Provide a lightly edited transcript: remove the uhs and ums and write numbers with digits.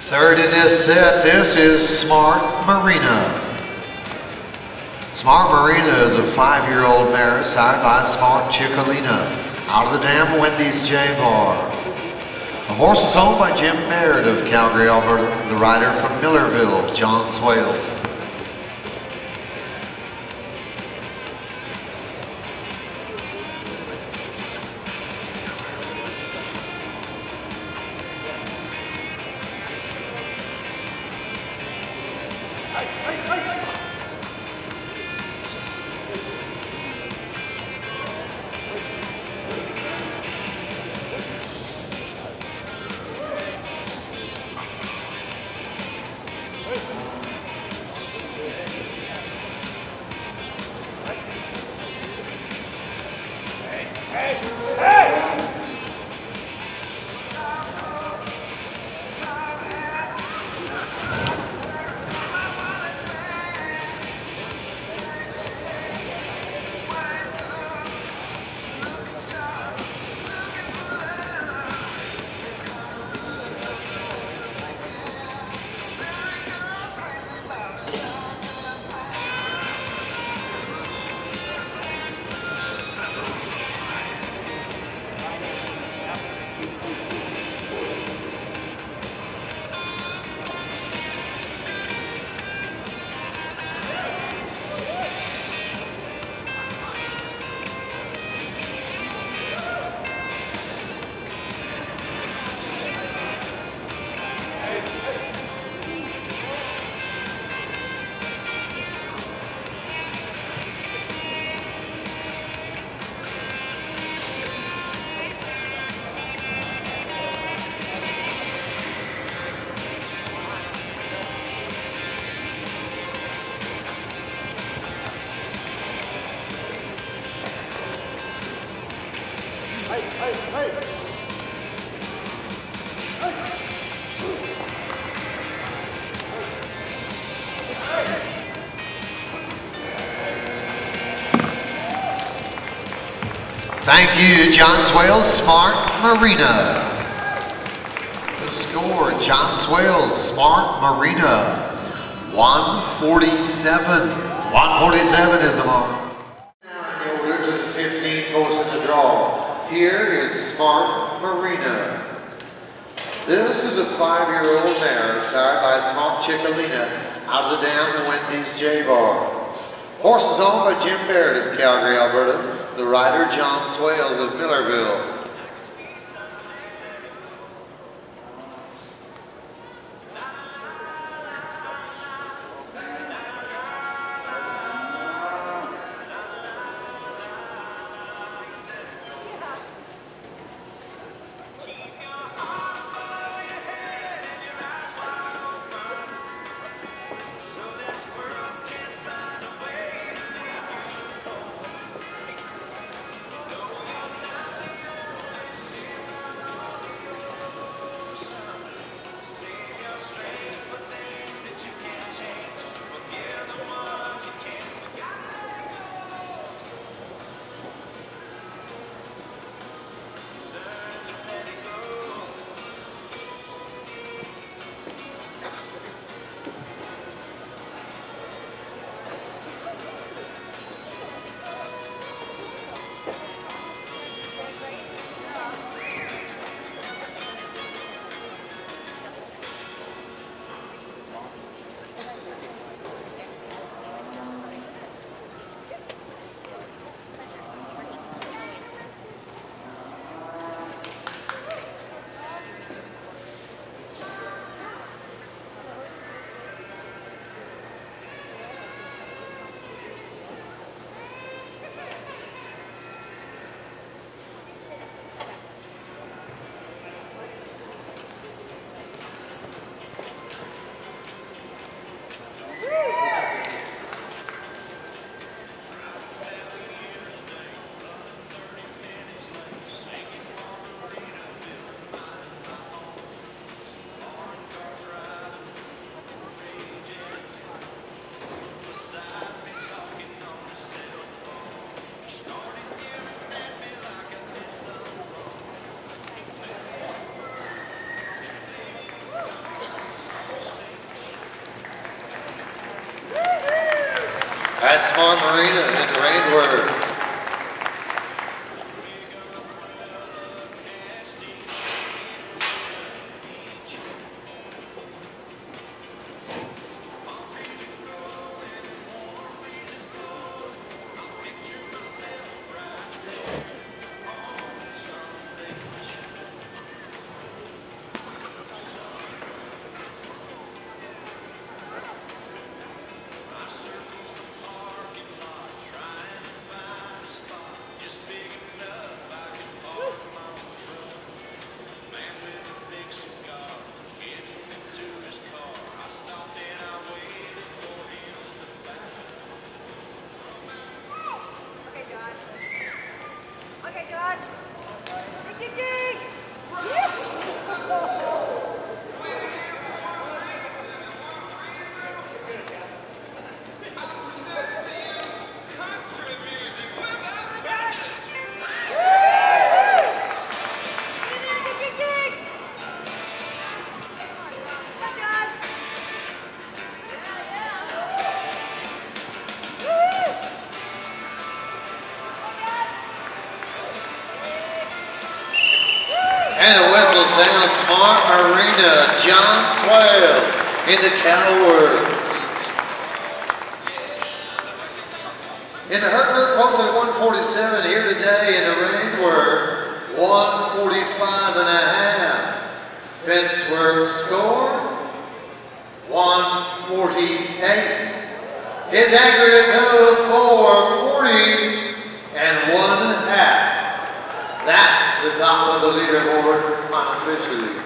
Third in this set, this is Smart Marina. Smart Marina is a 5-year-old mare side by Smart Chicolina. Out of the dam, Wendy's J-Bar. The horse is owned by Jim Baird of Calgary, Alberta. The rider from Millarville, John Swales. Thank you, John Swales, Smart Marina. The score, John Swales, Smart Marina, 147. 147 is the mark. Now in order to the 15th horse in the draw. Here is Smart Marina. This is a 5-year-old mare, sire by Smart Chicolina, out of the dam to Wendy's J-Bar. Horse is owned by Jim Baird of Calgary, Alberta. The rider, John Swales of Millarville. That's Smart Marina in the Rainward. And the whistle sounds. Smart Marina, John Swales in the Calgary. In the Hertford, posted at 147 here today in the ring were 145.5. Fence work score 148. His aggregate total 440.5. That's the top of the leaderboard unofficially.